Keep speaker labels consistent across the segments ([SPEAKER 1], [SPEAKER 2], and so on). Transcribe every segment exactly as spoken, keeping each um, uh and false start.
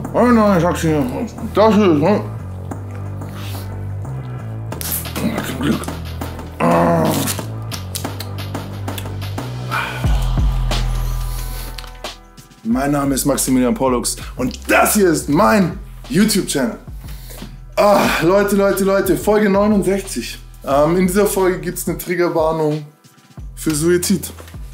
[SPEAKER 1] Oh nein, ich sag's dir. Das ist. Oh. Zum Glück. Ah. Mein Name ist Maximilian Pollux und das hier ist mein YouTube-Channel. Ah, Leute, Leute, Leute, Folge neunundsechzig. Ähm, in dieser Folge gibt es eine Triggerwarnung für Suizid.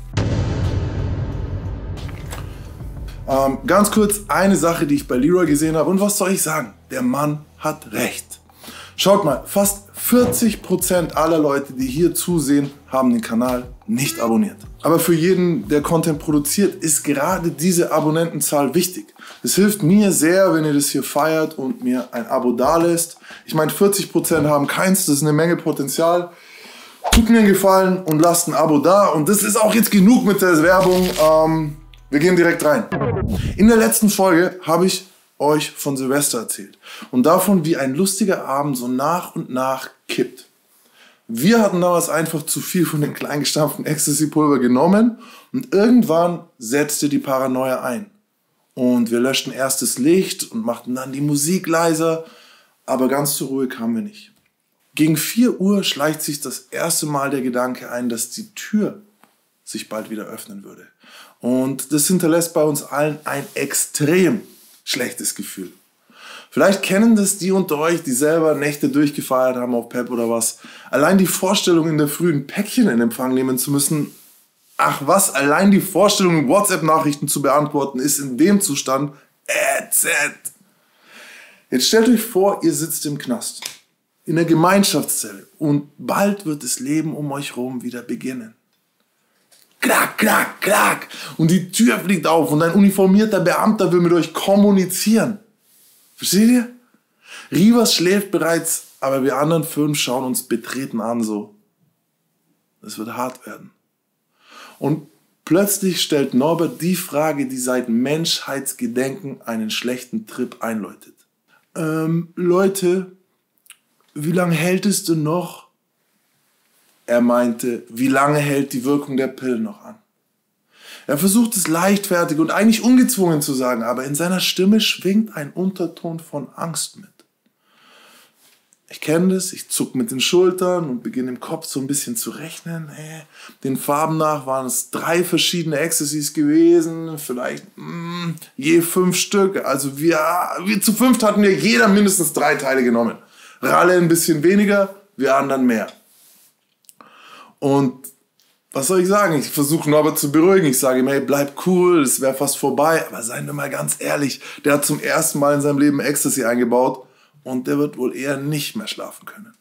[SPEAKER 1] Ähm, ganz kurz eine Sache, die ich bei Leroy gesehen habe. Und was soll ich sagen? Der Mann hat recht. Schaut mal, fast vierzig Prozent aller Leute, die hier zusehen, haben den Kanal nicht abonniert. Aber für jeden, der Content produziert, ist gerade diese Abonnentenzahl wichtig. Es hilft mir sehr, wenn ihr das hier feiert und mir ein Abo dalässt. Ich meine, vierzig Prozent haben keins, das ist eine Menge Potenzial. Tut mir einen Gefallen und lasst ein Abo da. Und das ist auch jetzt genug mit der Werbung. Ähm, wir gehen direkt rein. In der letzten Folge habe ich euch von Silvester erzählt und davon, wie ein lustiger Abend so nach und nach kippt. Wir hatten damals einfach zu viel von dem kleingestampften Ecstasy-Pulver genommen und irgendwann setzte die Paranoia ein. Und wir löschten erst das Licht und machten dann die Musik leiser, aber ganz zur Ruhe kamen wir nicht. Gegen vier Uhr schleicht sich das erste Mal der Gedanke ein, dass die Tür sich bald wieder öffnen würde. Und das hinterlässt bei uns allen ein extrem schlechtes Gefühl. Vielleicht kennen das die unter euch, die selber Nächte durchgefeiert haben auf Pep oder was. Allein die Vorstellung, in der Früh ein Päckchen in Empfang nehmen zu müssen, ach was, allein die Vorstellung, WhatsApp-Nachrichten zu beantworten, ist in dem Zustand ätzend. Jetzt stellt euch vor, ihr sitzt im Knast, in der Gemeinschaftszelle und bald wird das Leben um euch herum wieder beginnen. Klack, klack, klack. Und die Tür fliegt auf und ein uniformierter Beamter will mit euch kommunizieren. Versteht ihr? Rivas schläft bereits, aber wir anderen fünf schauen uns betreten an so. Es wird hart werden. Und plötzlich stellt Norbert die Frage, die seit Menschheitsgedenken einen schlechten Trip einläutet. Ähm, Leute, wie lange hält es denn noch? Er meinte, wie lange hält die Wirkung der Pillen noch an? Er versucht es leichtfertig und eigentlich ungezwungen zu sagen, aber in seiner Stimme schwingt ein Unterton von Angst mit. Ich kenne das, ich zuck mit den Schultern und beginne im Kopf so ein bisschen zu rechnen. Den Farben nach waren es drei verschiedene Ecstasies gewesen, vielleicht mh, je fünf Stück. Also wir, wir zu fünft hatten wir jeder mindestens drei Teile genommen. Ralle ein bisschen weniger, wir anderen mehr. Und was soll ich sagen? Ich versuche Norbert zu beruhigen. Ich sage ihm, hey, bleib cool, es wäre fast vorbei. Aber seien wir mal ganz ehrlich, der hat zum ersten Mal in seinem Leben Ecstasy eingebaut und der wird wohl eher nicht mehr schlafen können.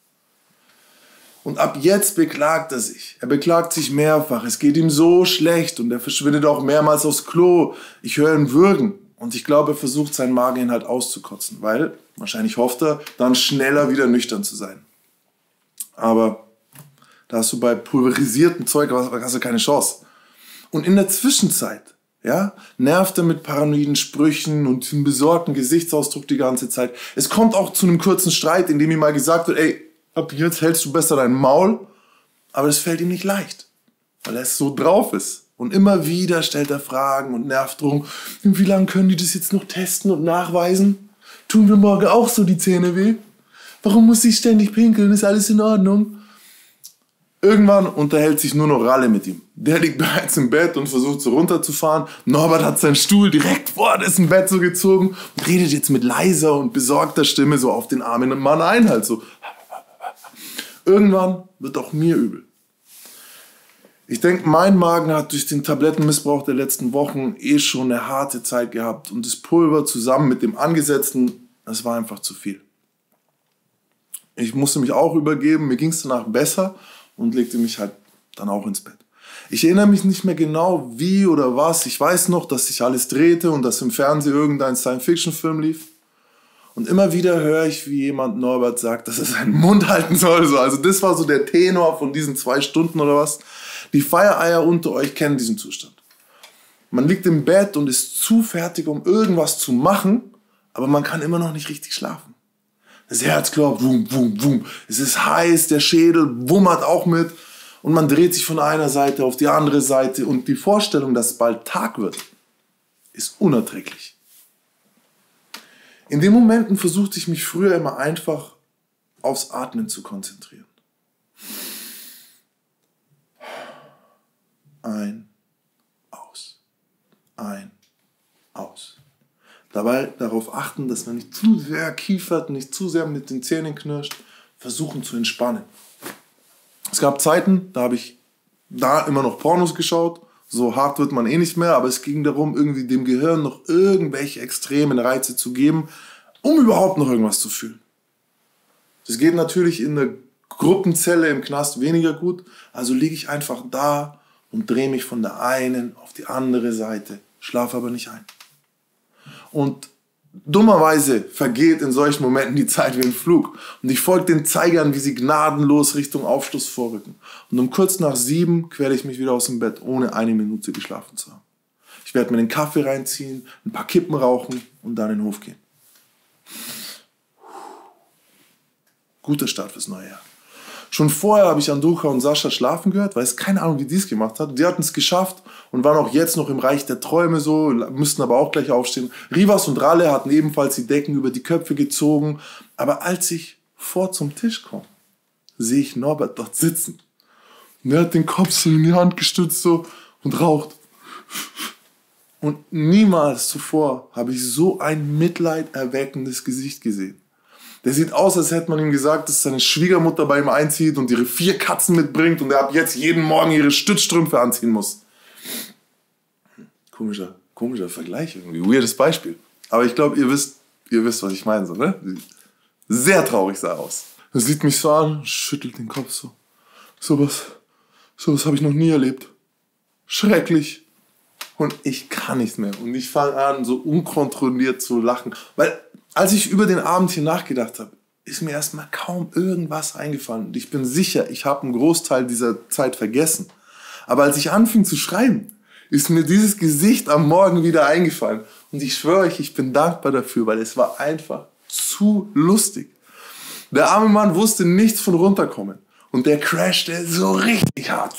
[SPEAKER 1] Und ab jetzt beklagt er sich. Er beklagt sich mehrfach. Es geht ihm so schlecht und er verschwindet auch mehrmals aufs Klo. Ich höre ihn würgen und ich glaube, er versucht seinen Mageninhalt auszukotzen, weil wahrscheinlich hofft er, dann schneller wieder nüchtern zu sein. Aber da hast du bei pulverisiertem Zeug hast du keine Chance. Und in der Zwischenzeit, ja, nervt er mit paranoiden Sprüchen und einem besorgten Gesichtsausdruck die ganze Zeit. Es kommt auch zu einem kurzen Streit, in dem ihm mal gesagt wird, ey, ab jetzt hältst du besser dein Maul. Aber das fällt ihm nicht leicht, weil er so drauf ist. Und immer wieder stellt er Fragen und nervt drum. Wie lange können die das jetzt noch testen und nachweisen? Tun wir morgen auch so die Zähne weh? Warum muss ich ständig pinkeln? Ist alles in Ordnung? Irgendwann unterhält sich nur noch Ralle mit ihm. Der liegt bereits im Bett und versucht so runterzufahren. Norbert hat seinen Stuhl direkt vor dessen Bett so gezogen und redet jetzt mit leiser und besorgter Stimme so auf den armen Mann ein. Halt so. Irgendwann wird auch mir übel. Ich denke, mein Magen hat durch den Tablettenmissbrauch der letzten Wochen eh schon eine harte Zeit gehabt. Und das Pulver zusammen mit dem Angesetzten, das war einfach zu viel. Ich musste mich auch übergeben, mir ging es danach besser. Und legte mich halt dann auch ins Bett. Ich erinnere mich nicht mehr genau, wie oder was. Ich weiß noch, dass sich alles drehte und dass im Fernsehen irgendein Science-Fiction-Film lief. Und immer wieder höre ich, wie jemand Norbert sagt, dass er seinen Mund halten soll. Also das war so der Tenor von diesen zwei Stunden oder was. Die Feiereier unter euch kennen diesen Zustand. Man liegt im Bett und ist zu fertig, um irgendwas zu machen, aber man kann immer noch nicht richtig schlafen. Das Herz klopft, wum, wum, wum. Es ist heiß, der Schädel wummert auch mit und man dreht sich von einer Seite auf die andere Seite und die Vorstellung, dass es bald Tag wird, ist unerträglich. In den Momenten versuchte ich mich früher immer einfach aufs Atmen zu konzentrieren. Ein, aus. Ein, aus. Dabei darauf achten, dass man nicht zu sehr kiefert, nicht zu sehr mit den Zähnen knirscht. Versuchen zu entspannen. Es gab Zeiten, da habe ich da immer noch Pornos geschaut. So hart wird man eh nicht mehr, aber es ging darum, irgendwie dem Gehirn noch irgendwelche extremen Reize zu geben, um überhaupt noch irgendwas zu fühlen. Das geht natürlich in der Gruppenzelle im Knast weniger gut, also liege ich einfach da und drehe mich von der einen auf die andere Seite, schlafe aber nicht ein. Und dummerweise vergeht in solchen Momenten die Zeit wie ein Flug. Und ich folge den Zeigern, wie sie gnadenlos Richtung Aufschluss vorrücken. Und um kurz nach sieben quäle ich mich wieder aus dem Bett, ohne eine Minute geschlafen zu haben. Ich werde mir den Kaffee reinziehen, ein paar Kippen rauchen und dann in den Hof gehen. Guter Start fürs neue Jahr. Schon vorher habe ich Anducha und Sascha schlafen gehört, weil es keine Ahnung, wie die es gemacht hat. Die hatten es geschafft und waren auch jetzt noch im Reich der Träume so, müssten aber auch gleich aufstehen. Rivas und Ralle hatten ebenfalls die Decken über die Köpfe gezogen. Aber als ich vor zum Tisch komme, sehe ich Norbert dort sitzen. Und er hat den Kopf so in die Hand gestützt so und raucht. Und niemals zuvor habe ich so ein mitleiderweckendes Gesicht gesehen. Der sieht aus, als hätte man ihm gesagt, dass seine Schwiegermutter bei ihm einzieht und ihre vier Katzen mitbringt und er ab jetzt jeden Morgen ihre Stützstrümpfe anziehen muss. Komischer, komischer Vergleich irgendwie, weirdes Beispiel. Aber ich glaube, ihr wisst, ihr wisst, was ich meine, so, ne? Sehr traurig sah er aus. Er sieht mich so an, schüttelt den Kopf so. Sowas, sowas habe ich noch nie erlebt. Schrecklich. Und ich kann nicht mehr. Und ich fange an, so unkontrolliert zu lachen. Weil, als ich über den Abend hier nachgedacht habe, ist mir erstmal kaum irgendwas eingefallen. Und ich bin sicher, ich habe einen Großteil dieser Zeit vergessen. Aber als ich anfing zu schreiben, ist mir dieses Gesicht am Morgen wieder eingefallen. Und ich schwöre euch, ich bin dankbar dafür, weil es war einfach zu lustig. Der arme Mann wusste nichts von runterkommen. Und der crashte so richtig hart.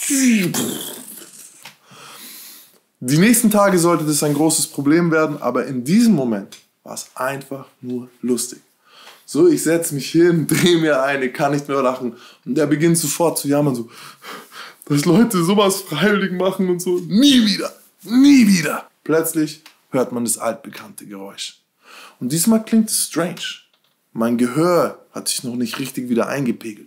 [SPEAKER 1] Die nächsten Tage sollte das ein großes Problem werden, aber in diesem Moment war es einfach nur lustig. So, ich setze mich hin, drehe mir eine, kann nicht mehr lachen. Und er beginnt sofort zu jammern, so, dass Leute sowas freiwillig machen und so. Nie wieder, nie wieder. Plötzlich hört man das altbekannte Geräusch. Und diesmal klingt es strange. Mein Gehör hat sich noch nicht richtig wieder eingepegelt.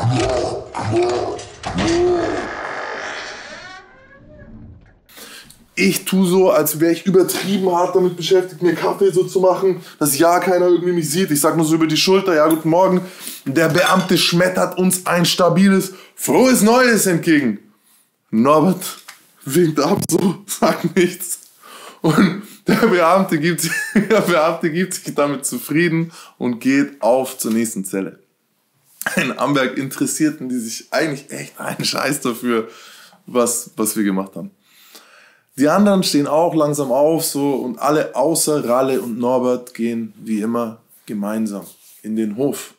[SPEAKER 1] Ich tue so, als wäre ich übertrieben hart damit beschäftigt, mir Kaffee so zu machen, dass ja keiner irgendwie mich sieht. Ich sag nur so über die Schulter, ja, guten Morgen. Der Beamte schmettert uns ein stabiles, frohes Neues entgegen. Norbert winkt ab so, sagt nichts. Und der Beamte gibt, der Beamte gibt sich damit zufrieden und geht auf zur nächsten Zelle. In Amberg interessierten die sich eigentlich echt einen Scheiß dafür, was, was wir gemacht haben. Die anderen stehen auch langsam auf so und alle außer Ralle und Norbert gehen wie immer gemeinsam in den Hof.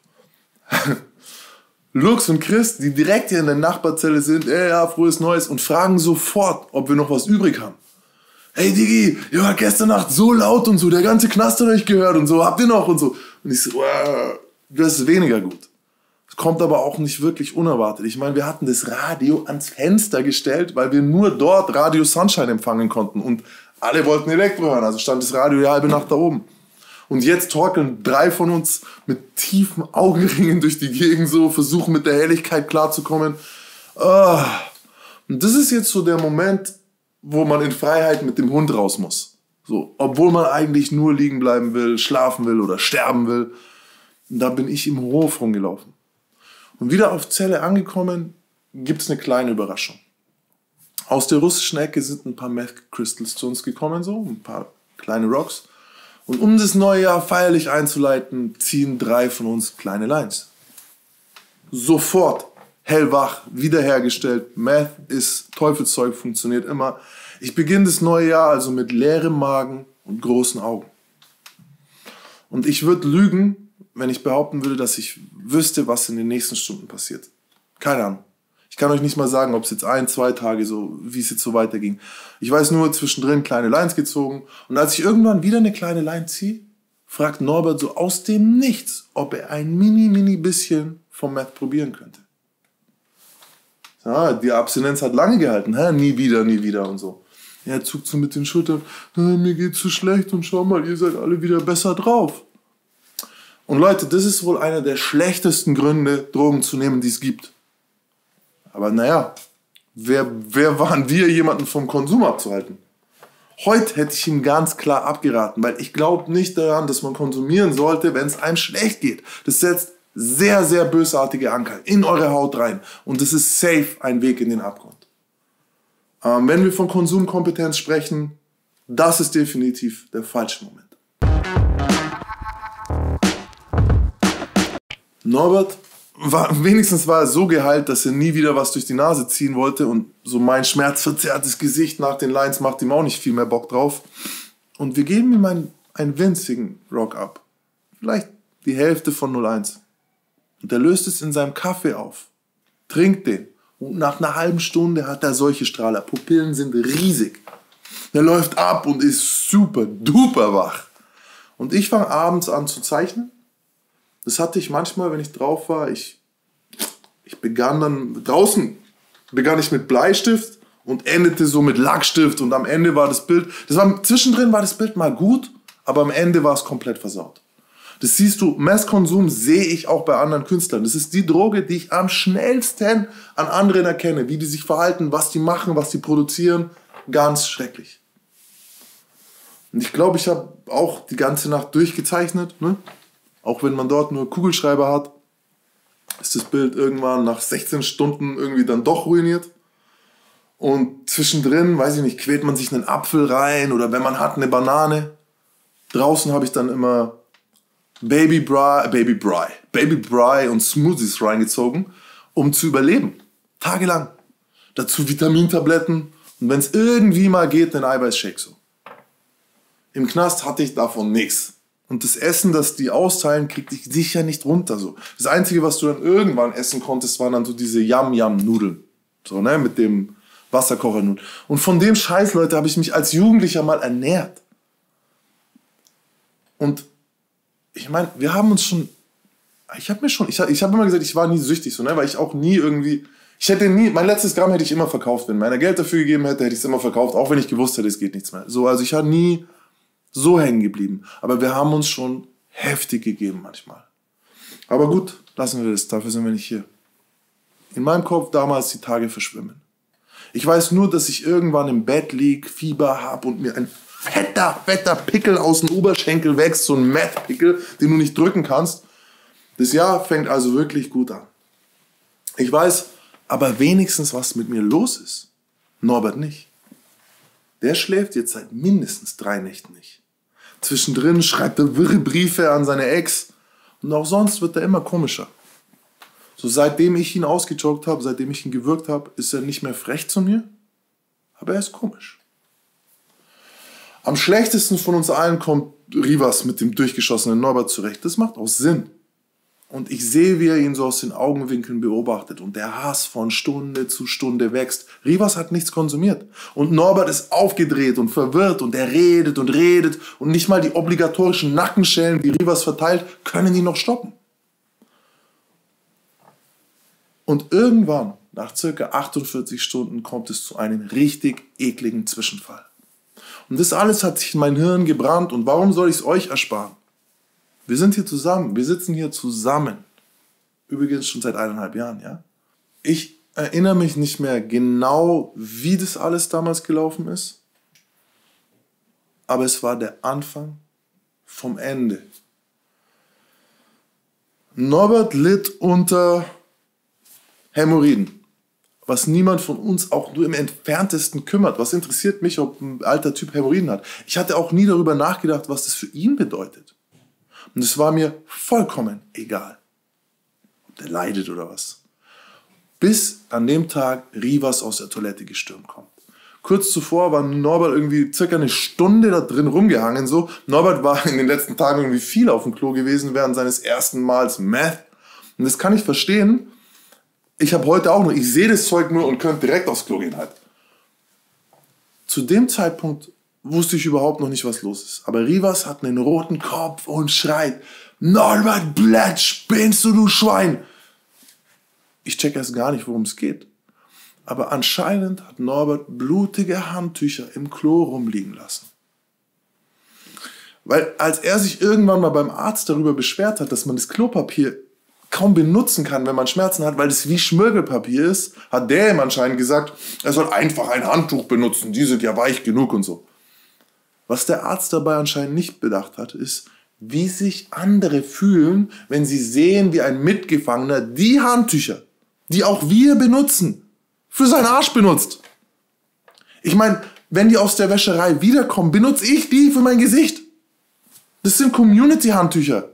[SPEAKER 1] Lux und Chris, die direkt hier in der Nachbarzelle sind, ey, ja, frohes Neues und fragen sofort, ob wir noch was übrig haben. Hey Digi, ihr wart gestern Nacht so laut und so, der ganze Knast hat euch gehört und so, habt ihr noch und so. Und ich so, wow, das ist weniger gut. Es kommt aber auch nicht wirklich unerwartet. Ich meine, wir hatten das Radio ans Fenster gestellt, weil wir nur dort Radio Sunshine empfangen konnten. Und alle wollten Elektro hören, also stand das Radio die halbe Nacht da oben. Und jetzt torkeln drei von uns mit tiefen Augenringen durch die Gegend so, versuchen mit der Helligkeit klarzukommen. Ah. Und das ist jetzt so der Moment, wo man in Freiheit mit dem Hund raus muss. So, obwohl man eigentlich nur liegen bleiben will, schlafen will oder sterben will. Und da bin ich im Hof rumgelaufen. Und wieder auf Zelle angekommen, gibt es eine kleine Überraschung. Aus der russischen Ecke sind ein paar Meth Crystals zu uns gekommen, so ein paar kleine Rocks. Und um das neue Jahr feierlich einzuleiten, ziehen drei von uns kleine Lines. Sofort hellwach, wiederhergestellt. Meth ist Teufelszeug, funktioniert immer. Ich beginne das neue Jahr also mit leerem Magen und großen Augen. Und ich würde lügen, wenn ich behaupten würde, dass ich wüsste, was in den nächsten Stunden passiert. Keine Ahnung. Ich kann euch nicht mal sagen, ob es jetzt ein, zwei Tage so, wie es jetzt so weiterging. Ich weiß nur, zwischendrin kleine Lines gezogen. Und als ich irgendwann wieder eine kleine Line ziehe, fragt Norbert so aus dem Nichts, ob er ein mini, mini bisschen vom Meth probieren könnte. Ja, die Abstinenz hat lange gehalten, hä? Nie wieder, nie wieder und so. Er zuckt so mit den Schultern, mir geht's so schlecht und schau mal, ihr seid alle wieder besser drauf. Und Leute, das ist wohl einer der schlechtesten Gründe, Drogen zu nehmen, die es gibt. Aber naja, wer, wer waren wir, jemanden vom Konsum abzuhalten? Heute hätte ich ihm ganz klar abgeraten, weil ich glaube nicht daran, dass man konsumieren sollte, wenn es einem schlecht geht. Das setzt sehr, sehr bösartige Anker in eure Haut rein. Und das ist safe ein Weg in den Abgrund. Ähm, wenn wir von Konsumkompetenz sprechen, das ist definitiv der falsche Moment. Norbert war, wenigstens war er so geheilt, dass er nie wieder was durch die Nase ziehen wollte und so mein schmerzverzerrtes Gesicht nach den Lines macht ihm auch nicht viel mehr Bock drauf. Und wir geben ihm einen, einen winzigen Rock ab. Vielleicht die Hälfte von null Komma eins. Und er löst es in seinem Kaffee auf, trinkt den und nach einer halben Stunde hat er solche Strahler. Pupillen sind riesig. Er läuft ab und ist super duper wach. Und ich fange abends an zu zeichnen. Das hatte ich manchmal, wenn ich drauf war. Ich, ich begann dann, draußen begann ich mit Bleistift und endete so mit Lackstift. Und am Ende war das Bild, das war, zwischendrin war das Bild mal gut, aber am Ende war es komplett versaut. Das siehst du, Messkonsum sehe ich auch bei anderen Künstlern. Das ist die Droge, die ich am schnellsten an anderen erkenne. Wie die sich verhalten, was die machen, was die produzieren. Ganz schrecklich. Und ich glaube, ich habe auch die ganze Nacht durchgezeichnet, ne? Auch wenn man dort nur Kugelschreiber hat, ist das Bild irgendwann nach sechzehn Stunden irgendwie dann doch ruiniert. Und zwischendrin, weiß ich nicht, quält man sich einen Apfel rein oder wenn man hat, eine Banane. Draußen habe ich dann immer Baby Bry, Baby Bry, Baby Bry und Smoothies reingezogen, um zu überleben. Tagelang. Dazu Vitamintabletten und wenn es irgendwie mal geht, einen Eiweißshake so. Im Knast hatte ich davon nichts. Und das Essen, das die austeilen, kriegt dich sicher nicht runter. So. Das Einzige, was du dann irgendwann essen konntest, waren dann so diese Yam-Yam-Nudeln. So, ne, mit dem Wasserkochernudeln. Und von dem Scheiß, Leute, habe ich mich als Jugendlicher mal ernährt. Und ich meine, wir haben uns schon, ich habe mir schon, ich, ich habe immer gesagt, ich war nie süchtig, so, ne, weil ich auch nie irgendwie, ich hätte nie, mein letztes Gramm hätte ich immer verkauft. Wenn mir einer Geld dafür gegeben hätte, hätte ich es immer verkauft, auch wenn ich gewusst hätte, es geht nichts mehr. So, also ich habe nie so hängen geblieben. Aber wir haben uns schon heftig gegeben manchmal. Aber gut, lassen wir das, dafür sind wir nicht hier. In meinem Kopf damals die Tage verschwimmen. Ich weiß nur, dass ich irgendwann im Bett lieg, Fieber habe und mir ein fetter, fetter Pickel aus dem Oberschenkel wächst, so ein Meth-Pickel, den du nicht drücken kannst. Das Jahr fängt also wirklich gut an. Ich weiß aber wenigstens, was mit mir los ist. Norbert nicht. Der schläft jetzt seit mindestens drei Nächten nicht. Zwischendrin schreibt er wirre Briefe an seine Ex. Und auch sonst wird er immer komischer. So seitdem ich ihn ausgejoggt habe, seitdem ich ihn gewürgt habe, ist er nicht mehr frech zu mir. Aber er ist komisch. Am schlechtesten von uns allen kommt Rivas mit dem durchgeschossenen Norbert zurecht. Das macht auch Sinn. Und ich sehe, wie er ihn so aus den Augenwinkeln beobachtet und der Hass von Stunde zu Stunde wächst. Rivas hat nichts konsumiert und Norbert ist aufgedreht und verwirrt und er redet und redet und nicht mal die obligatorischen Nackenschellen, die Rivas verteilt, können ihn noch stoppen. Und irgendwann, nach circa achtundvierzig Stunden, kommt es zu einem richtig ekligen Zwischenfall. Und das alles hat sich in mein Hirn gebrannt und warum soll ich es euch ersparen? Wir sind hier zusammen, wir sitzen hier zusammen. Übrigens schon seit eineinhalb Jahren, ja. Ich erinnere mich nicht mehr genau, wie das alles damals gelaufen ist. Aber es war der Anfang vom Ende. Norbert litt unter Hämorrhoiden, was niemand von uns auch nur im Entferntesten kümmert. Was interessiert mich, ob ein alter Typ Hämorrhoiden hat? Ich hatte auch nie darüber nachgedacht, was das für ihn bedeutet. Und es war mir vollkommen egal, ob der leidet oder was. Bis an dem Tag Rivas aus der Toilette gestürmt kommt. Kurz zuvor war Norbert irgendwie circa eine Stunde da drin rumgehangen. So. Norbert war in den letzten Tagen irgendwie viel auf dem Klo gewesen während seines ersten Mals Meth. Und das kann ich verstehen. Ich habe heute auch nur, ich sehe das Zeug nur und könnte direkt aufs Klo gehen halt. Zu dem Zeitpunkt wusste ich überhaupt noch nicht, was los ist. Aber Rivas hat einen roten Kopf und schreit, Norbert Blatt, spinnst du, du Schwein? Ich check erst gar nicht, worum es geht. Aber anscheinend hat Norbert blutige Handtücher im Klo rumliegen lassen. Weil als er sich irgendwann mal beim Arzt darüber beschwert hat, dass man das Klopapier kaum benutzen kann, wenn man Schmerzen hat, weil es wie Schmirgelpapier ist, hat der ihm anscheinend gesagt, er soll einfach ein Handtuch benutzen, die sind ja weich genug und so. Was der Arzt dabei anscheinend nicht bedacht hat, ist, wie sich andere fühlen, wenn sie sehen, wie ein Mitgefangener die Handtücher, die auch wir benutzen, für seinen Arsch benutzt. Ich meine, wenn die aus der Wäscherei wiederkommen, benutze ich die für mein Gesicht. Das sind Community-Handtücher.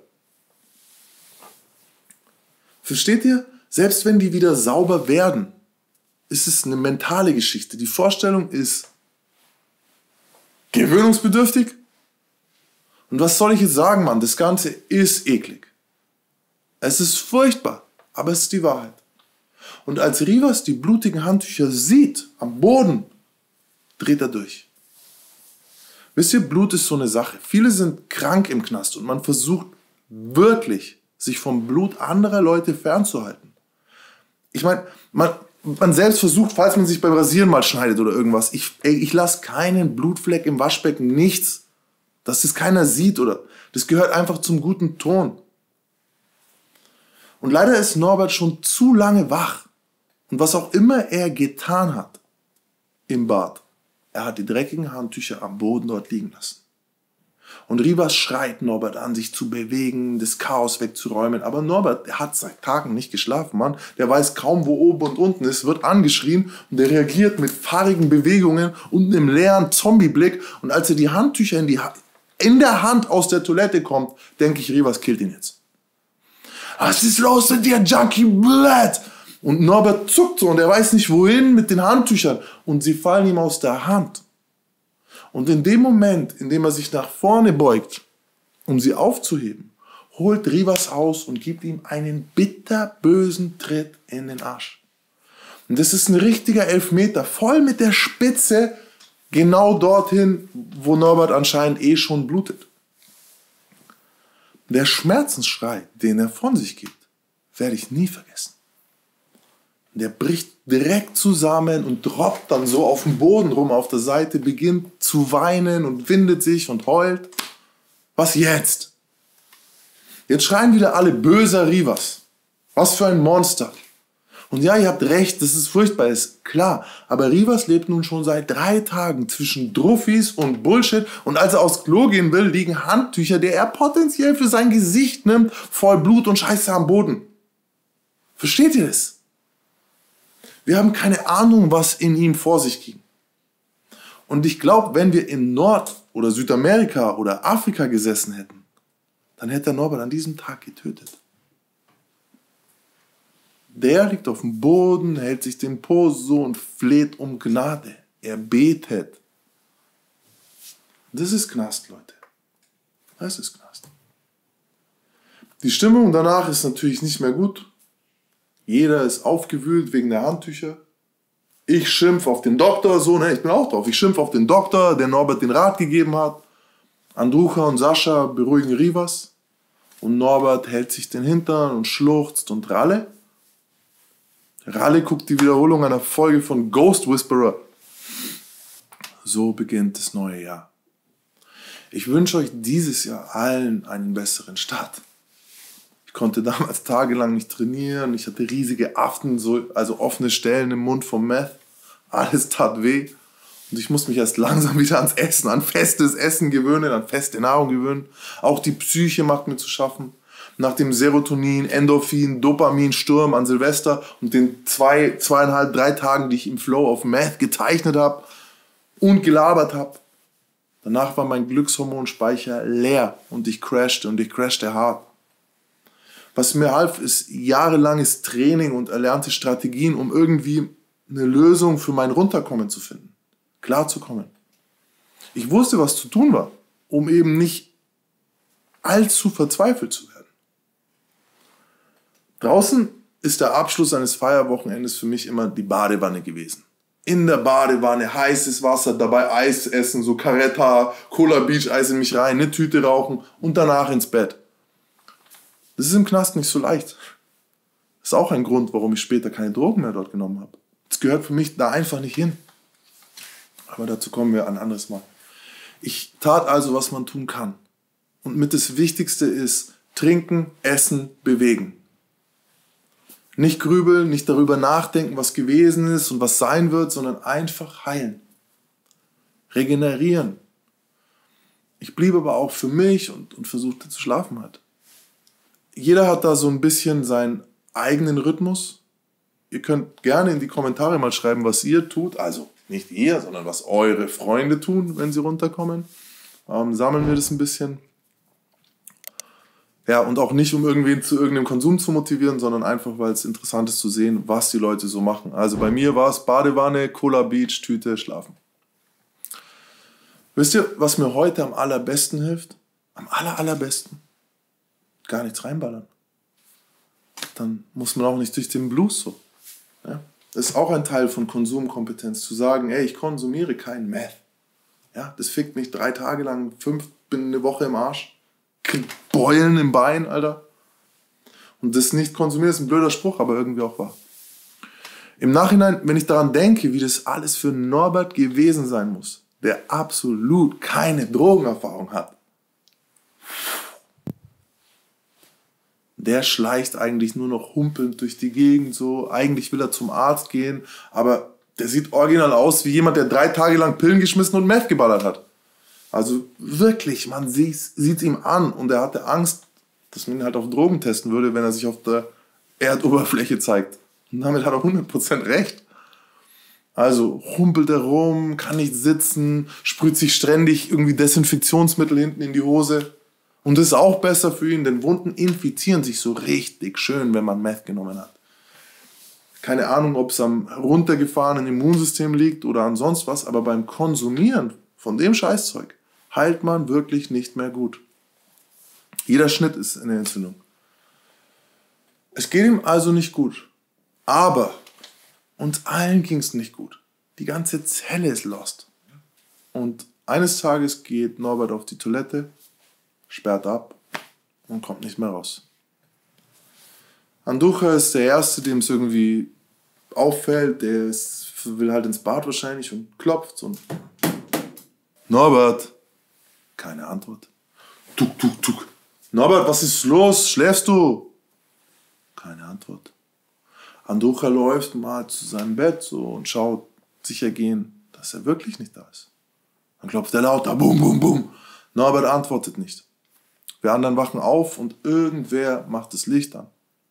[SPEAKER 1] Versteht ihr? Selbst wenn die wieder sauber werden, ist es eine mentale Geschichte. Die Vorstellung ist gewöhnungsbedürftig. Und was soll ich jetzt sagen, Mann? Das Ganze ist eklig. Es ist furchtbar, aber es ist die Wahrheit. Und als Rivas die blutigen Handtücher sieht, am Boden, dreht er durch. Wisst ihr, Blut ist so eine Sache. Viele sind krank im Knast und man versucht wirklich, sich vom Blut anderer Leute fernzuhalten. Ich meine, man, man selbst versucht, falls man sich beim Rasieren mal schneidet oder irgendwas, ich, ey, ich lasse keinen Blutfleck im Waschbecken, nichts, dass das keiner sieht oder das gehört einfach zum guten Ton. Und leider ist Norbert schon zu lange wach. Und was auch immer er getan hat im Bad, er hat die dreckigen Handtücher am Boden dort liegen lassen. Und Rivas schreit Norbert an, sich zu bewegen, das Chaos wegzuräumen. Aber Norbert, der hat seit Tagen nicht geschlafen, Mann. Der weiß kaum, wo oben und unten ist, wird angeschrien und der reagiert mit fahrigen Bewegungen und einem leeren Zombieblick. Und als er die Handtücher in, die ha- in der Hand aus der Toilette kommt, denke ich, Rivas killt ihn jetzt. Was ist los mit dir, Junkie Blood? Und Norbert zuckt so und er weiß nicht wohin mit den Handtüchern. Und sie fallen ihm aus der Hand. Und in dem Moment, in dem er sich nach vorne beugt, um sie aufzuheben, holt Rivas aus und gibt ihm einen bitterbösen Tritt in den Arsch. Und das ist ein richtiger Elfmeter, voll mit der Spitze, genau dorthin, wo Norbert anscheinend eh schon blutet. Der Schmerzensschrei, den er von sich gibt, werde ich nie vergessen. Der bricht direkt zusammen und droppt dann so auf dem Boden rum auf der Seite, beginnt zu weinen und windet sich und heult. Was jetzt? Jetzt schreien wieder alle böser Rivas. Was für ein Monster. Und ja, ihr habt recht, das ist furchtbar, ist klar. Aber Rivas lebt nun schon seit drei Tagen zwischen Druffis und Bullshit. Und als er aufs Klo gehen will, liegen Handtücher, die er potenziell für sein Gesicht nimmt, voll Blut und Scheiße am Boden. Versteht ihr das? Wir haben keine Ahnung, was in ihm vor sich ging. Und ich glaube, wenn wir in Nord- oder Südamerika oder Afrika gesessen hätten, dann hätte Norbert an diesem Tag getötet. Der liegt auf dem Boden, hält sich den Po so und fleht um Gnade. Er betet. Das ist Knast, Leute. Das ist Knast. Die Stimmung danach ist natürlich nicht mehr gut. Jeder ist aufgewühlt wegen der Handtücher. Ich schimpf auf den Doktor, so, ne, ich bin auch drauf. Ich schimpf auf den Doktor, der Norbert den Rat gegeben hat. Andrucha und Sascha beruhigen Rivas. Und Norbert hält sich den Hintern und schluchzt. Und Ralle? Ralle guckt die Wiederholung einer Folge von Ghost Whisperer. So beginnt das neue Jahr. Ich wünsche euch dieses Jahr allen einen besseren Start. Ich konnte damals tagelang nicht trainieren, ich hatte riesige Aften, so, also offene Stellen im Mund vom Meth. Alles tat weh. Und ich muss mich erst langsam wieder ans Essen, an festes Essen gewöhnen, an feste Nahrung gewöhnen. Auch die Psyche macht mir zu schaffen. Nach dem Serotonin, Endorphin, Dopamin-Sturm an Silvester und den zwei, zweieinhalb, drei Tagen, die ich im Flow auf Meth gezeichnet habe und gelabert habe. Danach war mein Glückshormonspeicher leer und ich crashte und ich crashte hart. Was mir half, ist jahrelanges Training und erlernte Strategien, um irgendwie eine Lösung für mein Runterkommen zu finden. Klarzukommen. Ich wusste, was zu tun war, um eben nicht allzu verzweifelt zu werden. Draußen ist der Abschluss eines Feierwochenendes für mich immer die Badewanne gewesen. in der Badewanne, heißes Wasser, dabei Eis essen, so Caretta, Cola Beach Eis in mich rein, eine Tüte rauchen und danach ins Bett. Das ist im Knast nicht so leicht. Das ist auch ein Grund, warum ich später keine Drogen mehr dort genommen habe. Das gehört für mich da einfach nicht hin. Aber dazu kommen wir ein anderes Mal. Ich tat also, was man tun kann. Und mit das Wichtigste ist, trinken, essen, bewegen. Nicht grübeln, nicht darüber nachdenken, was gewesen ist und was sein wird, sondern einfach heilen. Regenerieren. Ich blieb aber auch für mich und, und versuchte zu schlafen halt. Jeder hat da so ein bisschen seinen eigenen Rhythmus. Ihr könnt gerne in die Kommentare mal schreiben, was ihr tut. Also nicht ihr, sondern was eure Freunde tun, wenn sie runterkommen. Ähm, sammeln wir das ein bisschen. Ja, und auch nicht, um irgendwen zu irgendeinem Konsum zu motivieren, sondern einfach, weil es interessant ist zu sehen, was die Leute so machen. Also bei mir war es Badewanne, Cola Beach, Tüte, schlafen. Wisst ihr, was mir heute am allerbesten hilft? Am aller, allerbesten? Gar nichts reinballern. Dann muss man auch nicht durch den Blues so. Ja? Das ist auch ein Teil von Konsumkompetenz, zu sagen, ey, ich konsumiere kein Meth. Ja, das fickt mich drei Tage lang, fünf, bin eine Woche im Arsch. Beulen im Bein, Alter. Und das nicht konsumieren ist ein blöder Spruch, aber irgendwie auch wahr. Im Nachhinein, wenn ich daran denke, wie das alles für Norbert gewesen sein muss, der absolut keine Drogenerfahrung hat, der schleicht eigentlich nur noch humpelnd durch die Gegend, so. Eigentlich will er zum Arzt gehen, aber der sieht original aus wie jemand, der drei Tage lang Pillen geschmissen und Meth geballert hat. Also wirklich, man sieht es ihm an und er hatte Angst, dass man ihn halt auf Drogen testen würde, wenn er sich auf der Erdoberfläche zeigt. Und damit hat er hundert Prozent recht. Also humpelt er rum, kann nicht sitzen, sprüht sich ständig irgendwie Desinfektionsmittel hinten in die Hose. Und das ist auch besser für ihn, denn Wunden infizieren sich so richtig schön, wenn man Meth genommen hat. Keine Ahnung, ob es am runtergefahrenen Immunsystem liegt oder an sonst was, aber beim Konsumieren von dem Scheißzeug heilt man wirklich nicht mehr gut. Jeder Schnitt ist eine Entzündung. Es geht ihm also nicht gut. Aber uns allen ging es nicht gut. Die ganze Zelle ist lost. Und eines Tages geht Norbert auf die Toilette, sperrt ab und kommt nicht mehr raus. Anducha ist der Erste, dem es irgendwie auffällt. Der ist, will halt ins Bad wahrscheinlich und klopft und Norbert. Keine Antwort. Tuk, tuk, tuk. Norbert, was ist los? Schläfst du? Keine Antwort. Anducha läuft mal zu seinem Bett so und schaut sicher gehen, dass er wirklich nicht da ist. Dann klopft er lauter. Bum, bum, bum. Norbert antwortet nicht. Wir anderen wachen auf und irgendwer macht das Licht an.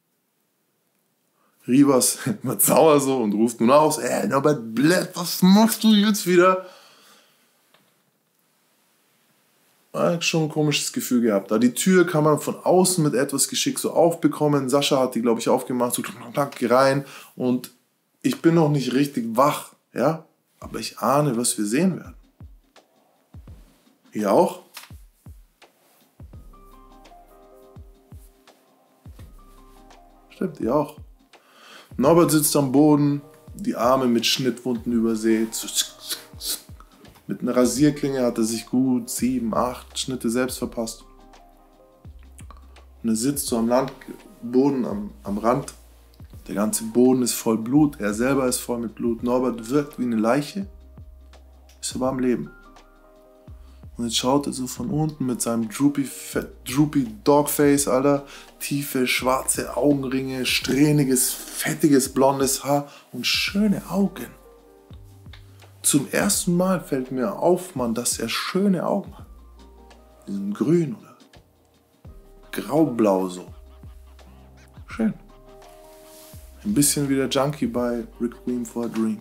[SPEAKER 1] Rivas wird sauer so und ruft nun aus. Ey, Norbert, blöd, was machst du jetzt wieder? Schon ein komisches Gefühl gehabt. Da die Tür kann man von außen mit etwas Geschick so aufbekommen. Sascha hat die, glaube ich, aufgemacht, so geh rein. Und ich bin noch nicht richtig wach, ja? Aber ich ahne, was wir sehen werden. Ihr auch? Stimmt, ihr auch. Norbert sitzt am Boden, die Arme mit Schnittwunden übersät. Mit einer Rasierklinge hat er sich gut sieben, acht Schnitte selbst verpasst. Und er sitzt so am Landboden, am, am Rand. Der ganze Boden ist voll Blut, er selber ist voll mit Blut. Norbert wirkt wie eine Leiche, ist aber am Leben. Und jetzt schaut er so von unten mit seinem droopy, fat, droopy Dogface, Alter. Tiefe, schwarze Augenringe, strähniges, fettiges, blondes Haar und schöne Augen. Zum ersten Mal fällt mir auf, Mann, dass er schöne Augen hat. Die sind grün oder graublau so. Schön. Ein bisschen wie der Junkie bei Requiem for a Dream.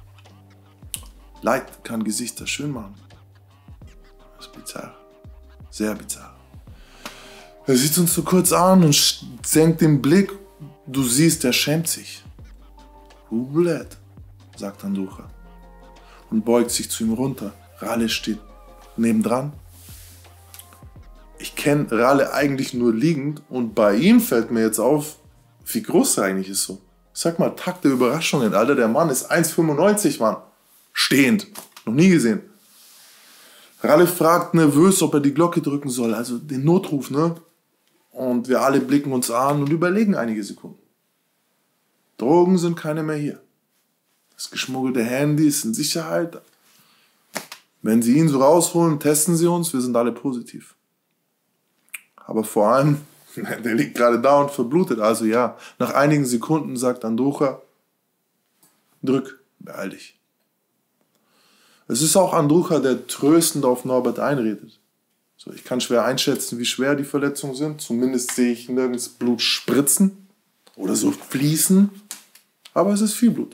[SPEAKER 1] Leid kann Gesichter schön machen. Das ist bizarr. Sehr bizarr. Er sieht uns so kurz an und senkt den Blick. Du siehst, er schämt sich. Who bled? Sagt Anducha. Und beugt sich zu ihm runter. Ralle steht nebendran. Ich kenne Ralle eigentlich nur liegend und bei ihm fällt mir jetzt auf, wie groß er eigentlich ist so. Sag mal, Tag der Überraschungen, Alter. Der Mann ist eins Komma fünfundneunzig, Mann. Stehend. Noch nie gesehen. Ralle fragt nervös, ob er die Glocke drücken soll, also den Notruf, ne? Und wir alle blicken uns an und überlegen einige Sekunden. Drogen sind keine mehr hier. Das geschmuggelte Handy ist in Sicherheit. Wenn Sie ihn so rausholen, testen Sie uns, wir sind alle positiv. Aber vor allem, der liegt gerade da und verblutet. Also ja, nach einigen Sekunden sagt Andrucha, drück, beeil dich. Es ist auch Andrucha, der tröstend auf Norbert einredet. So, ich kann schwer einschätzen, wie schwer die Verletzungen sind. Zumindest sehe ich nirgends Blut spritzen oder so fließen. Aber es ist viel Blut.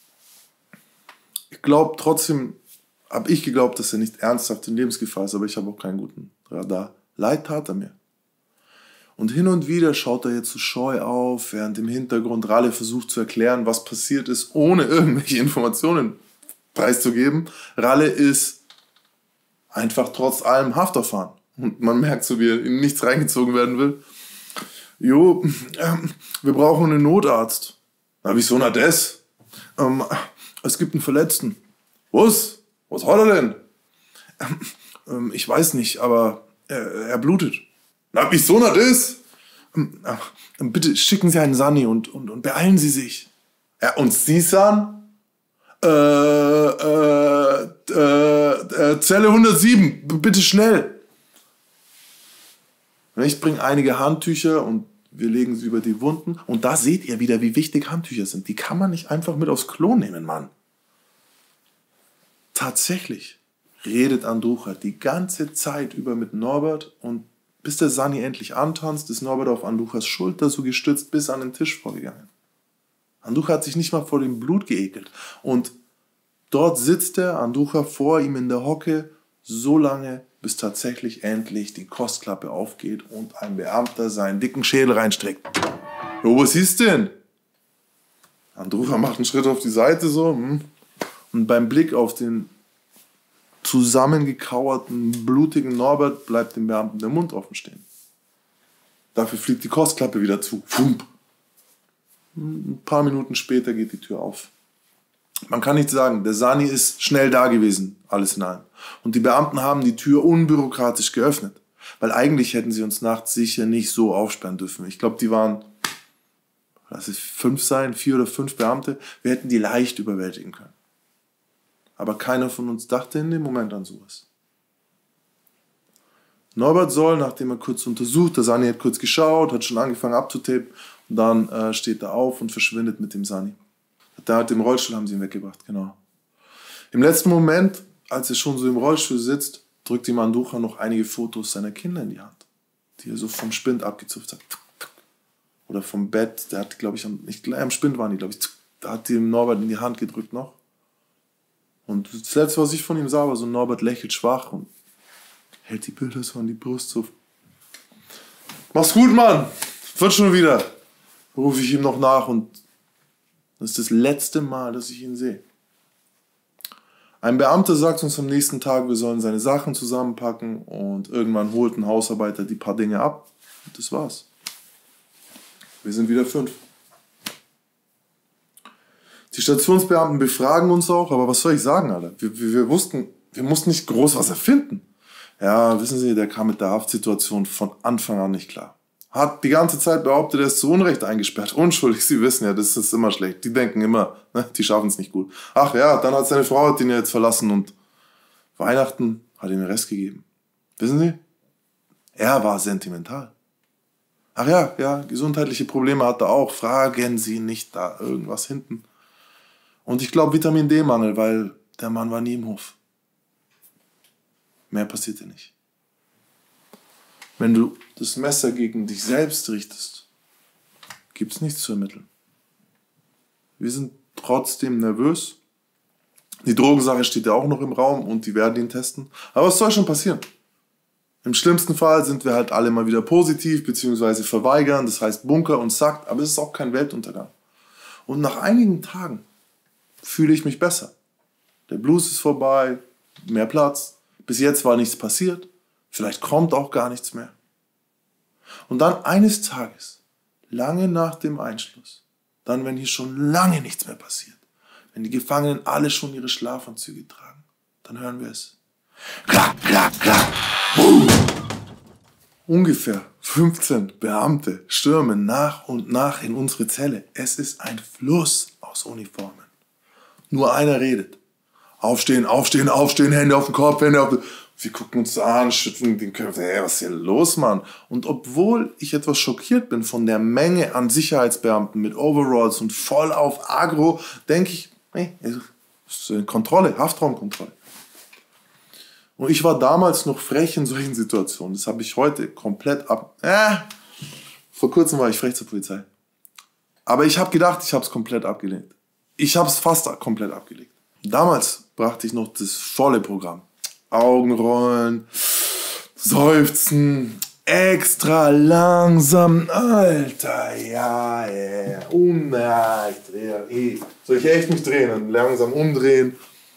[SPEAKER 1] Ich glaube trotzdem, habe ich geglaubt, dass er nicht ernsthaft in Lebensgefahr ist, aber ich habe auch keinen guten Radar. Leid tat er mir. Und hin und wieder schaut er jetzt so scheu auf, während im Hintergrund Ralle versucht zu erklären, was passiert ist, ohne irgendwelche Informationen preiszugeben. Ralle ist einfach trotz allem Hafterfahren. Und man merkt so, wie er in nichts reingezogen werden will. Jo, ähm, wir brauchen einen Notarzt. Na, wieso na das? Ähm, es gibt einen Verletzten. Was? Was hat er denn? Ähm, ähm, ich weiß nicht, aber er, er blutet. Na, wieso na das? Ähm, äh, bitte schicken Sie einen Sani und, und, und beeilen Sie sich. Ja, und Sie, San? Äh, äh, äh, äh, Zelle hundertsieben, bitte schnell. Ich bringe einige Handtücher und wir legen sie über die Wunden. Und da seht ihr wieder, wie wichtig Handtücher sind. Die kann man nicht einfach mit aufs Klo nehmen, Mann. Tatsächlich redet Andrucha die ganze Zeit über mit Norbert und bis der Sani endlich antanzt, ist Norbert auf Andruchas Schulter so gestützt bis an den Tisch vorgegangen. Andrucha hat sich nicht mal vor dem Blut geekelt. Und dort sitzt er, Andrucha vor ihm in der Hocke, so lange, bis tatsächlich endlich die Kostklappe aufgeht und ein Beamter seinen dicken Schädel reinstreckt. Jo, was ist denn? Andrucha macht einen Schritt auf die Seite so. Hm. Und beim Blick auf den zusammengekauerten, blutigen Norbert bleibt dem Beamten der Mund offen stehen. Dafür fliegt die Kostklappe wieder zu. Fump. Ein paar Minuten später geht die Tür auf. Man kann nicht sagen, der Sani ist schnell da gewesen, alles in allem. Und die Beamten haben die Tür unbürokratisch geöffnet. Weil eigentlich hätten sie uns nachts sicher nicht so aufsperren dürfen. Ich glaube, die waren, lass es fünf sein, vier oder fünf Beamte. Wir hätten die leicht überwältigen können. Aber keiner von uns dachte in dem Moment an sowas. Norbert soll, nachdem er kurz untersucht, der Sani hat kurz geschaut, hat schon angefangen abzutapen, und dann äh, steht er auf und verschwindet mit dem Sani. Da hat im Rollstuhl haben sie ihn weggebracht, genau. Im letzten Moment, als er schon so im Rollstuhl sitzt, drückt ihm Andrucha noch einige Fotos seiner Kinder in die Hand, die er so vom Spind abgezupft hat. Oder vom Bett, der hat, glaube ich, am, nicht, am Spind waren die, glaube ich, da hat die Norbert in die Hand gedrückt noch. Und das Letzte, was ich von ihm sah, war so, Norbert lächelt schwach und hält die Bilder so an die Brust so. Mach's gut, Mann! Wird schon wieder! Rufe ich ihm noch nach und das ist das letzte Mal, dass ich ihn sehe. Ein Beamter sagt uns am nächsten Tag, wir sollen seine Sachen zusammenpacken und irgendwann holt ein Hausarbeiter die paar Dinge ab. Und das war's. Wir sind wieder fünf. Die Stationsbeamten befragen uns auch, aber was soll ich sagen, Alter? Wir, wir, wir wussten, wir mussten nicht groß was erfinden. Ja, wissen Sie, der kam mit der Haftsituation von Anfang an nicht klar. Hat die ganze Zeit behauptet, er ist zu Unrecht eingesperrt. Unschuldig, Sie wissen ja, das ist immer schlecht. Die denken immer, ne, die schaffen es nicht gut. Ach ja, dann hat seine Frau hat ihn ja jetzt verlassen und Weihnachten hat ihm den Rest gegeben. Wissen Sie? Er war sentimental. Ach ja, ja, gesundheitliche Probleme hat er auch. Fragen Sie nicht da irgendwas hinten. Und ich glaube Vitamin D-Mangel, weil der Mann war nie im Hof. Mehr passierte nicht. Wenn du das Messer gegen dich selbst richtest, gibt es nichts zu ermitteln. Wir sind trotzdem nervös. Die Drogensache steht ja auch noch im Raum und die werden ihn testen. Aber was soll schon passieren? Im schlimmsten Fall sind wir halt alle mal wieder positiv bzw. verweigern, das heißt Bunker und Sack, aber es ist auch kein Weltuntergang. Und nach einigen Tagen fühle ich mich besser. Der Blues ist vorbei, mehr Platz. Bis jetzt war nichts passiert. Vielleicht kommt auch gar nichts mehr. Und dann eines Tages, lange nach dem Einschluss, Dann, wenn hier schon lange nichts mehr passiert. Wenn die Gefangenen alle schon ihre Schlafanzüge tragen. Dann hören wir es. Klack, klack, klack. Boom. Ungefähr fünfzehn Beamte stürmen nach und nach in unsere Zelle. Es ist ein Fluss aus Uniformen. Nur einer redet. Aufstehen, aufstehen, aufstehen, Hände auf den Kopf, Hände auf den... Wir gucken uns an, schütteln den Köpfe. Hey, was ist hier los, Mann? Und obwohl ich etwas schockiert bin von der Menge an Sicherheitsbeamten mit Overalls und voll auf Agro, denke ich, hey, das ist Kontrolle, Haftraumkontrolle. Und ich war damals noch frech in solchen Situationen. Das habe ich heute komplett ab... Äh, vor kurzem war ich frech zur Polizei. Aber ich habe gedacht, ich habe es komplett abgelehnt. Ich habe es fast komplett abgelegt. Damals brachte ich noch das volle Programm. Augenrollen, seufzen, extra langsam. Alter, ja, ja, um, ja, ich drehe. Eh. Soll ich echt mich drehen und langsam umdrehen?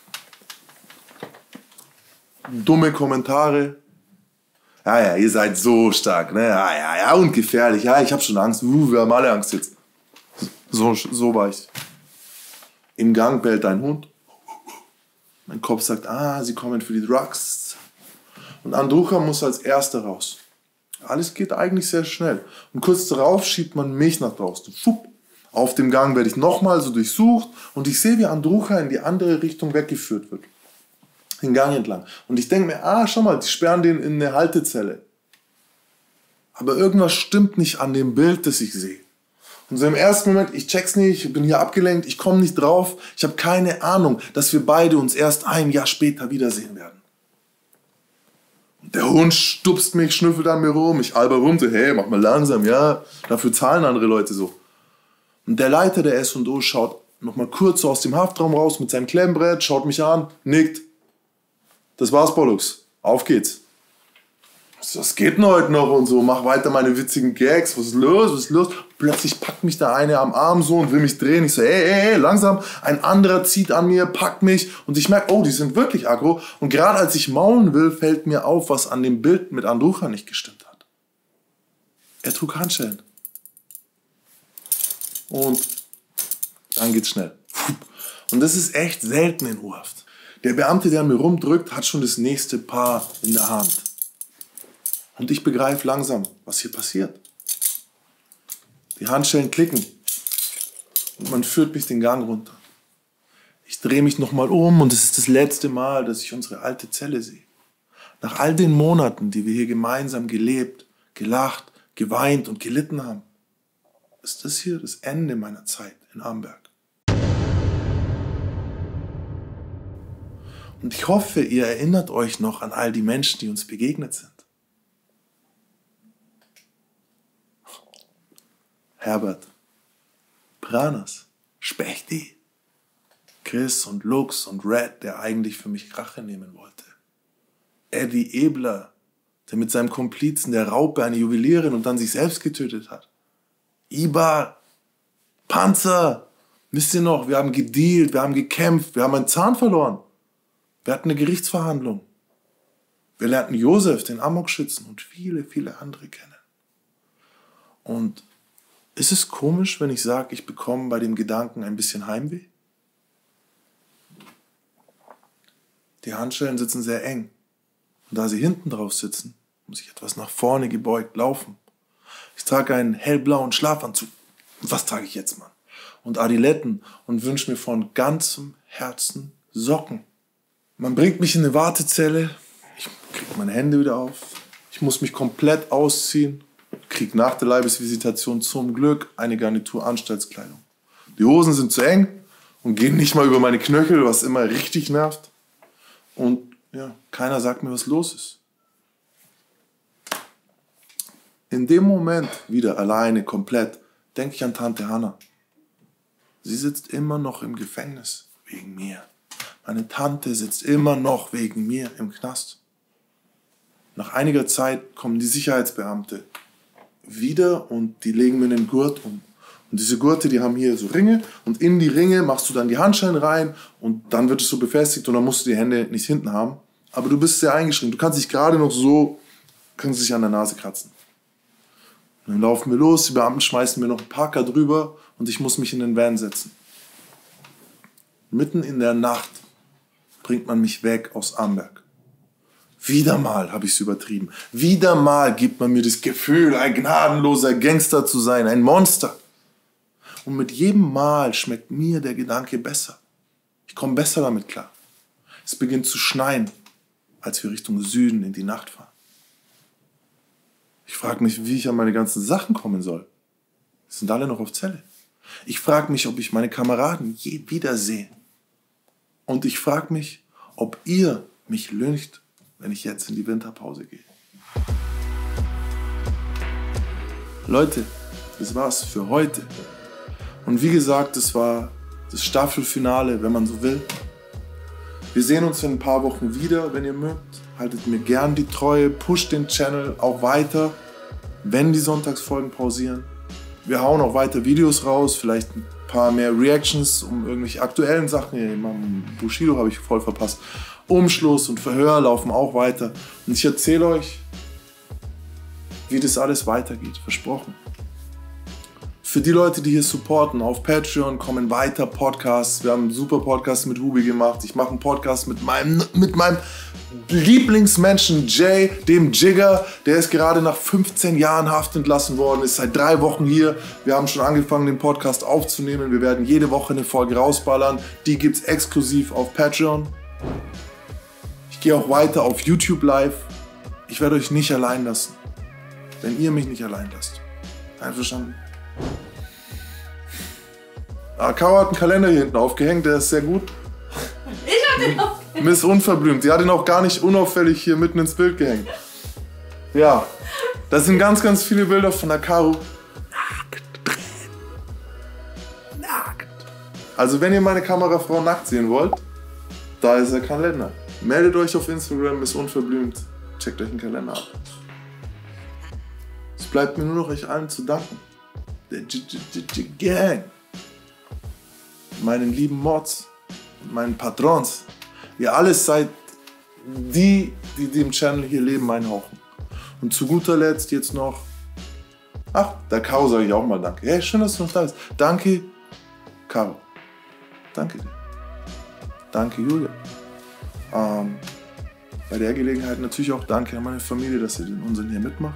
[SPEAKER 1] Dumme Kommentare. Ja, ja, ihr seid so stark, ne? Ja, ja, ja, und gefährlich. Ja, ich habe schon Angst. Uh, wir haben alle Angst jetzt. So, so war ich. Im Gang bellt ein Hund. Mein Kopf sagt, ah, sie kommen für die Drugs. Und Andrucha muss als Erster raus. Alles geht eigentlich sehr schnell. Und kurz darauf schiebt man mich nach draußen. Schupp. Auf dem Gang werde ich nochmal so durchsucht und ich sehe, wie Andrucha in die andere Richtung weggeführt wird. Den Gang entlang. Und ich denke mir, ah, schau mal, die sperren den in eine Haltezelle. Aber irgendwas stimmt nicht an dem Bild, das ich sehe. Und so im ersten Moment, ich check's nicht, ich bin hier abgelenkt, ich komme nicht drauf. Ich habe keine Ahnung, dass wir beide uns erst ein Jahr später wiedersehen werden. Und der Hund stupst mich, schnüffelt an mir rum, ich alber rum, so, hey, mach mal langsam, ja. Dafür zahlen andere Leute so. Und der Leiter der S und O schaut nochmal kurz so aus dem Haftraum raus mit seinem Klemmbrett, schaut mich an, nickt. Das war's, Pollux. Auf geht's. Was geht denn heute noch und so? Mach weiter meine witzigen Gags. Was ist los? Was ist los? Plötzlich packt mich da eine am Arm so und will mich drehen. Ich so, ey, ey, ey, langsam. Ein anderer zieht an mir, packt mich und ich merke, oh, die sind wirklich aggro. Und gerade als ich maulen will, fällt mir auf, was an dem Bild mit Andrucha nicht gestimmt hat. Er trug Handschellen. Und dann geht's schnell. Und das ist echt selten in U-Haft. Der Beamte, der an mir rumdrückt, hat schon das nächste Paar in der Hand. Und ich begreife langsam, was hier passiert. Die Handschellen klicken und man führt mich den Gang runter. Ich drehe mich nochmal um und es ist das letzte Mal, dass ich unsere alte Zelle sehe. Nach all den Monaten, die wir hier gemeinsam gelebt, gelacht, geweint und gelitten haben, ist das hier das Ende meiner Zeit in Amberg. Und ich hoffe, ihr erinnert euch noch an all die Menschen, die uns begegnet sind. Herbert, Pranas, Spechti, Chris und Lux und Red, der eigentlich für mich Rache nehmen wollte. Eddie Ebler, der mit seinem Komplizen der Raupe eine Juwelierin und dann sich selbst getötet hat. Ibar, Panzer, wisst ihr noch, wir haben gedealt, wir haben gekämpft, wir haben einen Zahn verloren. Wir hatten eine Gerichtsverhandlung. Wir lernten Josef, den Amokschützen und viele, viele andere kennen. Und ist es komisch, wenn ich sage, ich bekomme bei dem Gedanken ein bisschen Heimweh? Die Handschellen sitzen sehr eng. Und da sie hinten drauf sitzen, muss ich etwas nach vorne gebeugt laufen. Ich trage einen hellblauen Schlafanzug. Und was trage ich jetzt, Mann? Und Adiletten und wünsche mir von ganzem Herzen Socken. Man bringt mich in eine Wartezelle. Ich kriege meine Hände wieder auf. Ich muss mich komplett ausziehen. Krieg nach der Leibesvisitation zum Glück eine Garnitur Anstaltskleidung. Die Hosen sind zu eng und gehen nicht mal über meine Knöchel, was immer richtig nervt. Und ja, keiner sagt mir, was los ist. In dem Moment, wieder alleine, komplett, denke ich an Tante Hanna. Sie sitzt immer noch im Gefängnis wegen mir. Meine Tante sitzt immer noch wegen mir im Knast. Nach einiger Zeit kommen die Sicherheitsbeamte wieder und die legen mir einen Gurt um. Und diese Gurte, die haben hier so Ringe und in die Ringe machst du dann die Handschellen rein und dann wird es so befestigt und dann musst du die Hände nicht hinten haben. Aber du bist sehr eingeschränkt. Du kannst dich gerade noch so, kannst dich an der Nase kratzen. Und dann laufen wir los, die Beamten schmeißen mir noch einen Parker drüber und ich muss mich in den Van setzen. Mitten in der Nacht bringt man mich weg aus Amberg. Wieder mal habe ich es übertrieben. Wieder mal gibt man mir das Gefühl, ein gnadenloser Gangster zu sein, ein Monster. Und mit jedem Mal schmeckt mir der Gedanke besser. Ich komme besser damit klar. Es beginnt zu schneien, als wir Richtung Süden in die Nacht fahren. Ich frage mich, wie ich an meine ganzen Sachen kommen soll. Die sind alle noch auf Zelle. Ich frage mich, ob ich meine Kameraden je wiedersehe. Und ich frage mich, ob ihr mich lyncht, wenn ich jetzt in die Winterpause gehe. Leute, das war's für heute. Und wie gesagt, das war das Staffelfinale, wenn man so will. Wir sehen uns in ein paar Wochen wieder, wenn ihr mögt. Haltet mir gern die Treue, pusht den Channel auch weiter, wenn die Sonntagsfolgen pausieren. Wir hauen auch weiter Videos raus, vielleicht ein paar mehr Reactions um irgendwelche aktuellen Sachen. Ja, Bushido habe ich voll verpasst. Umschluss und Verhör laufen auch weiter. Und ich erzähle euch, wie das alles weitergeht, versprochen. Für die Leute, die hier supporten, auf Patreon kommen weiter Podcasts. Wir haben einen super Podcast mit Hubi gemacht. Ich mache einen Podcast mit meinem, mit meinem Lieblingsmenschen Jay, dem Jigger. Der ist gerade nach fünfzehn Jahren Haft entlassen worden, ist seit drei Wochen hier. Wir haben schon angefangen, den Podcast aufzunehmen. Wir werden jede Woche eine Folge rausballern. Die gibt es exklusiv auf Patreon. Ich gehe auch weiter auf YouTube live. Ich werde euch nicht allein lassen, wenn ihr mich nicht allein lasst. Einverstanden? Ah, Caro hat einen Kalender hier hinten aufgehängt, der ist sehr gut.
[SPEAKER 2] Ich hab den aufgehängt.
[SPEAKER 1] Miss Unverblümt, die hat ihn auch gar nicht unauffällig hier mitten ins Bild gehängt. Ja, das sind ganz, ganz viele Bilder von der Caro. Nackt drin. Nackt. Also wenn ihr meine Kamerafrau nackt sehen wollt, da ist der Kalender. Meldet euch auf Instagram, Miss Unverblümt. Checkt euch den Kalender ab. Es bleibt mir nur noch euch allen zu danken. Der Gang. Meinen lieben Mods und meinen Patrons. Ihr alles seid die, die dem Channel hier Leben einhauchen. Und zu guter Letzt jetzt noch, ach, der Caro sage ich auch mal danke. Hey, schön, dass du noch da bist. Danke, Caro. Danke dir. Danke, Julia. Ähm, bei der Gelegenheit natürlich auch danke an meine Familie, dass ihr den Unsinn hier mitmacht.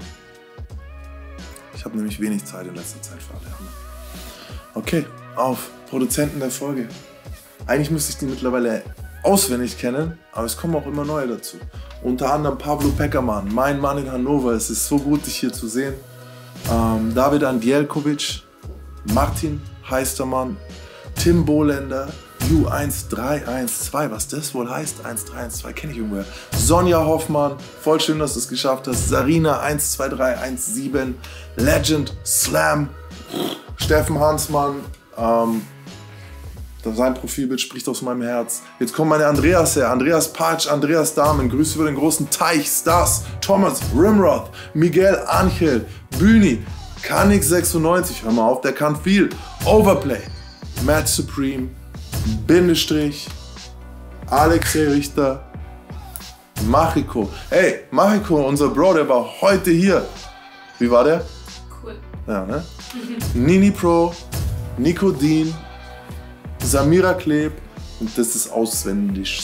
[SPEAKER 1] Ich habe nämlich wenig Zeit in letzter Zeit für alle anderen. Okay, auf Produzenten der Folge. Eigentlich müsste ich die mittlerweile auswendig kennen, aber es kommen auch immer neue dazu. Unter anderem Pablo Peckermann, mein Mann in Hannover. Es ist so gut, dich hier zu sehen. Ähm, David Andjelkovic, Martin Heistermann, Tim Bohlender, U eins drei eins zwei, was das wohl heißt, eins drei eins zwei, kenne ich irgendwoher. Sonja Hoffmann, voll schön, dass du es geschafft hast. Sarina eins zwei drei eins sieben, Legend Slam, Steffen Hansmann, ähm, sein Profilbild spricht aus meinem Herz. Jetzt kommen meine Andreas her, Andreas Patsch, Andreas Dahmen, Grüße über den großen Teich, Stars, Thomas Rimroth, Miguel Angel, Bühni, Kanix sechsundneunzig, hör mal auf, der kann viel, Overplay, Matt Supreme, Bindestrich, Alexei Richter, Machiko. Hey, Machiko, unser Bro, der war heute hier. Wie war der?
[SPEAKER 2] Cool.
[SPEAKER 1] Ja, ne? Nini Pro, Nico Dean, Samira Kleb, und das ist auswendig,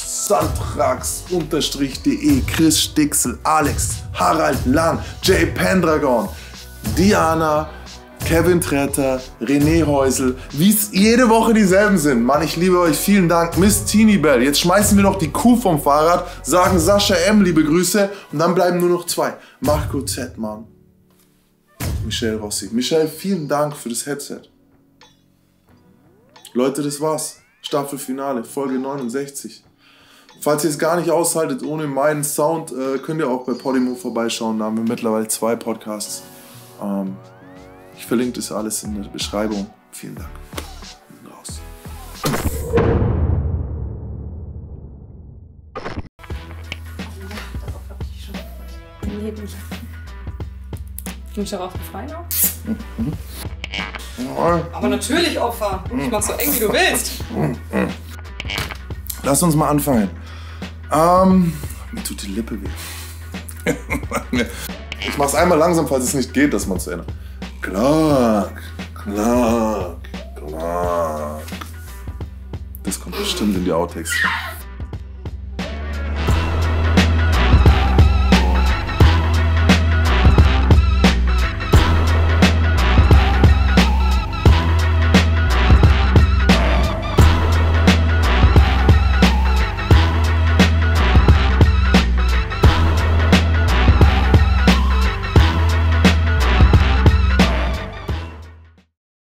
[SPEAKER 1] Santrax-de, Chris Stixel, Alex, Harald Lang, Jay Pendragon, Diana, Kevin Tretter, René Häusel, wie es jede Woche dieselben sind. Mann, ich liebe euch, vielen Dank. Miss Teeny Bell, jetzt schmeißen wir noch die Kuh vom Fahrrad, sagen Sascha M. liebe Grüße und dann bleiben nur noch zwei. Marco Z. Mann. Michelle Rossi. Michelle, vielen Dank für das Headset. Leute, das war's. Staffelfinale, Folge neunundsechzig. Falls ihr es gar nicht aushaltet ohne meinen Sound, äh, könnt ihr auch bei Podimo vorbeischauen. Da haben wir mittlerweile zwei Podcasts. Ähm, ich verlinke das alles in der Beschreibung. Vielen Dank. Raus.
[SPEAKER 2] Du bist darauf gefallen auch? Mhm. Aber natürlich Opfer. Ich mach so eng wie du willst.
[SPEAKER 1] Lass uns mal anfangen. Ähm, mir tut die Lippe weh. Ich mach's einmal langsam, falls es nicht geht, das mal zu ändern. Clark, Clark, Clark. Das kommt bestimmt in die Outtakes.